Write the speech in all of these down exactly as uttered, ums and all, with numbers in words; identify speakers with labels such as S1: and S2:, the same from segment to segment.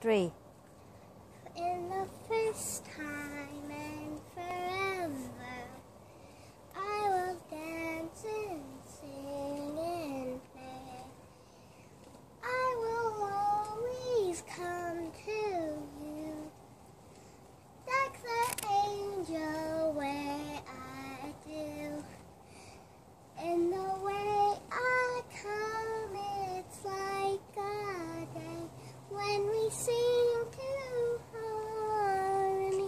S1: three.
S2: In the first time and forever, I will dance and sing and play. I will always come to you, like the angel way I do. In the way I come, it's like a day when we sing to harmony.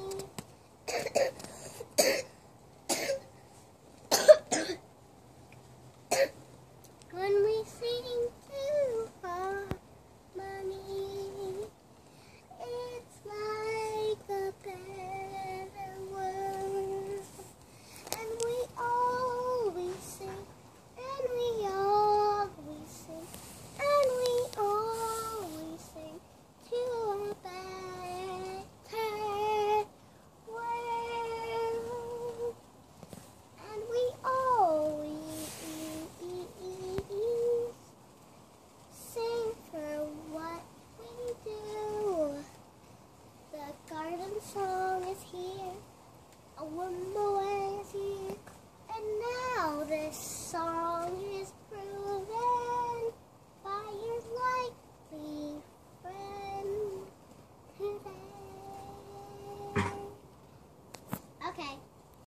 S2: When we sing to harmony, it's like a better world. And we always sing, and we always sing, and we always sing to a better world. And we always sing for what we do. The garden song is here, a wonder is here, and now this song is through.